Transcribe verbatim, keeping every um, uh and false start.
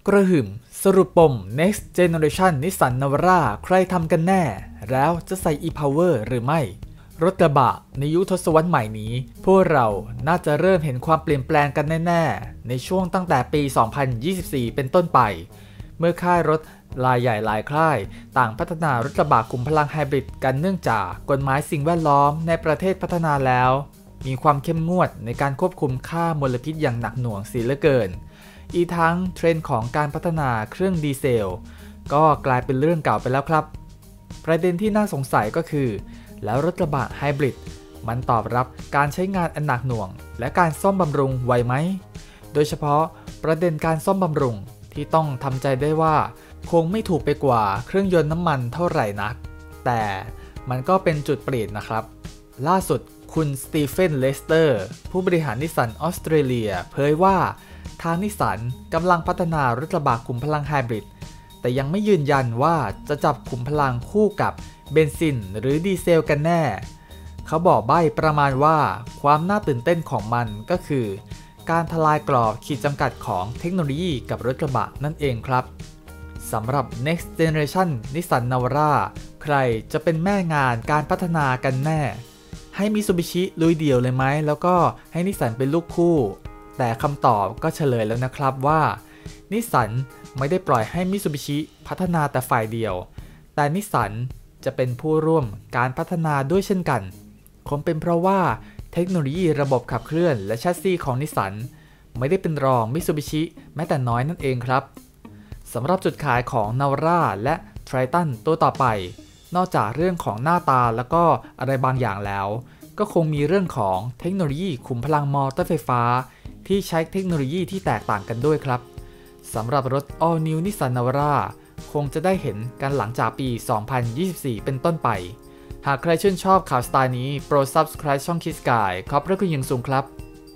กระหึ่มสรุปปม next generation นิสสันนาวาร่าใครทำกันแน่แล้วจะใส่ e-power หรือไม่รถกระบะในยุคทศวรรษใหม่นี้พวกเราน่าจะเริ่มเห็นความเปลี่ยนแปลงกันแน่ๆในช่วงตั้งแต่ปี สองพันยี่สิบสี่ เป็นต้นไปเมื่อค่ายรถรายใหญ่หลายค่ายต่างพัฒนารถกระบะขุมพลังไฮบริดกันเนื่องจากกฎหมายสิ่งแวดล้อมในประเทศพัฒนาแล้วมีความเข้มงวดในการควบคุมค่ามลพิษอย่างหนักหน่วงเสียเหลือเกินอีกทั้งเทรนด์ของการพัฒนาเครื่องดีเซลก็กลายเป็นเรื่องเก่าไปแล้วครับประเด็นที่น่าสงสัยก็คือแล้วรถกระบะไฮบริดมันตอบรับการใช้งานอันหนักหน่วงและการซ่อมบำรุงไหวไหมโดยเฉพาะประเด็นการซ่อมบำรุงที่ต้องทำใจได้ว่าคงไม่ถูกไปกว่าเครื่องยนต์น้ำมันเท่าไหร่นักแต่มันก็เป็นจุดเปลี่ยนนะครับล่าสุดคุณสตีเฟนเลสเตอร์ผู้บริหารนิสสันออสเตรเลียเผยว่าทางนิสสันกำลังพัฒนารถกระบะขุมพลังไฮบริดแต่ยังไม่ยืนยันว่าจะจับขุมพลังคู่กับเบนซินหรือดีเซลกันแน่เขาบอกใบ้ประมาณว่าความน่าตื่นเต้นของมันก็คือการทลายกรอบขีดจำกัดของเทคโนโลยีกับรถกระบะนั่นเองครับสำหรับ next generation นิสสันนาวาร่าใครจะเป็นแม่งานการพัฒนากันแน่ให้มิตซูบิชิลุยเดี่ยวเลยไหมแล้วก็ให้นิสสันเป็นลูกคู่แต่คำตอบก็เฉลยแล้วนะครับว่านิสสันไม่ได้ปล่อยให้มิตซูบิชิพัฒนาแต่ฝ่ายเดียวแต่นิสสันจะเป็นผู้ร่วมการพัฒนาด้วยเช่นกันคงเป็นเพราะว่าเทคโนโลยีระบบขับเคลื่อนและแชสซีของนิสสันไม่ได้เป็นรองมิตซูบิชิแม้แต่น้อยนั่นเองครับสำหรับจุดขายของนาวาร่าและไททันตัวต่อไปนอกจากเรื่องของหน้าตาแล้วก็อะไรบางอย่างแล้วก็คงมีเรื่องของเทคโนโลยีขุมพลังมอเตอร์ไฟฟ้าที่ใช้เทคโนโลยีที่แตกต่างกันด้วยครับสำหรับรถ All New Nissan Navara คงจะได้เห็นกันหลังจากปี สองพันยี่สิบสี่ เป็นต้นไปหากใครชื่นชอบข่าวสไตล์นี้โปรด Subscribe ช่อง Kids Guide ขอบพระคุณอย่างสูงครับ